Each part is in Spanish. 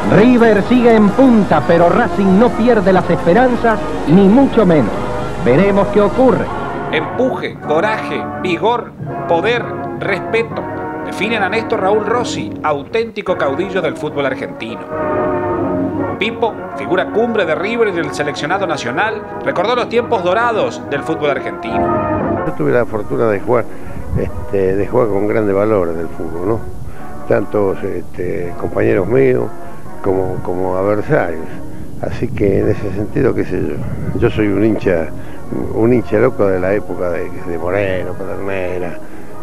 River sigue en punta, pero Racing no pierde las esperanzas, ni mucho menos. Veremos qué ocurre. Empuje, coraje, vigor, poder, respeto. Definen a Néstor Raúl Rossi, auténtico caudillo del fútbol argentino. Pipo, figura cumbre de River y del seleccionado nacional, recordó los tiempos dorados del fútbol argentino. Yo tuve la fortuna de jugar con grandes valores del fútbol, ¿no? Tantos compañeros míos como adversarios. Así que en ese sentido, qué sé yo soy un hincha loco de la época de Moreno, Pedernera,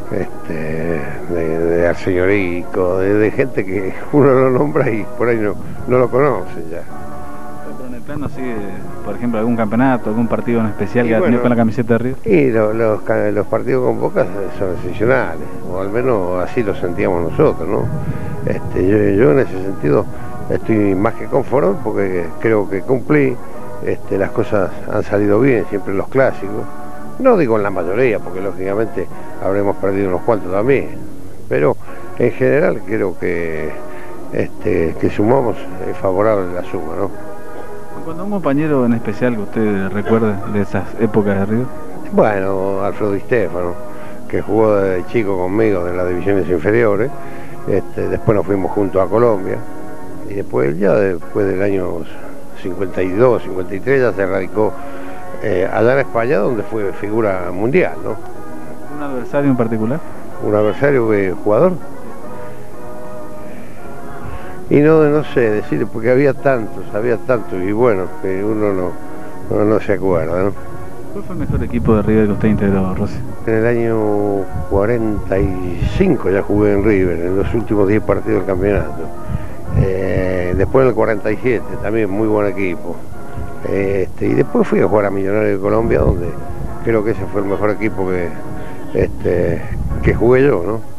de Arseñorico, de gente que uno lo nombra y por ahí no lo conoce ya. Pero en el plano así, por ejemplo, algún campeonato, algún partido en especial que ha tenido con la camiseta de River. Y los partidos con Boca son excepcionales, o al menos así lo sentíamos nosotros, ¿no? Yo en ese sentido estoy más que conforme porque creo que cumplí, las cosas han salido bien, siempre los clásicos. No digo en la mayoría, porque lógicamente habremos perdido unos cuantos también, pero en general creo que sumamos favorable la suma, ¿no? Cuando un compañero en especial que usted recuerde de esas épocas de River. Bueno, Alfredo Di Stéfano, que jugó de chico conmigo de las divisiones inferiores, después nos fuimos juntos a Colombia, y después del año 52, 53 ya se radicó allá en España, donde fue figura mundial, ¿no? ¿Un adversario en particular? ¿Un adversario jugador? Y no sé decir, porque había tantos, y bueno, que uno no se acuerda, ¿no? ¿Cuál fue el mejor equipo de River que usted integró, Rossi? En el año 45 ya jugué en River, en los últimos 10 partidos del campeonato. Después en el 47, también muy buen equipo. Y después fui a jugar a Millonarios de Colombia, donde creo que ese fue el mejor equipo que jugué yo, ¿no?